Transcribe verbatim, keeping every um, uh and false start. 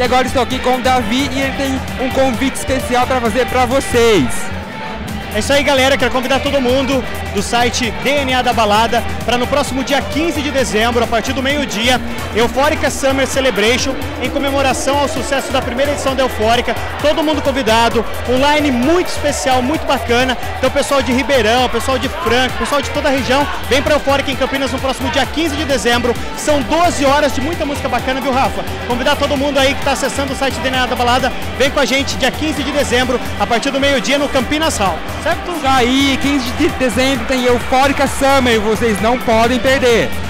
agora estou aqui com o Davi e ele tem um convite especial para fazer para vocês. É isso aí, galera, quero convidar todo mundo do site D N A da Balada para no próximo dia quinze de dezembro, a partir do meio-dia, Euforica Summer Celebration, em comemoração ao sucesso da primeira edição da Euforica. Todo mundo convidado, um line muito especial, muito bacana. Então, pessoal de Ribeirão, pessoal de Franca, pessoal de toda a região, vem para Euforica em Campinas no próximo dia quinze de dezembro. São doze horas de muita música bacana, viu, Rafa? Convidar todo mundo aí que está acessando o site D N A da Balada, vem com a gente dia quinze de dezembro, a partir do meio-dia, no Campinas Hall. Certo? Aí, quinze de dezembro tem Euforica Summer, vocês não podem perder.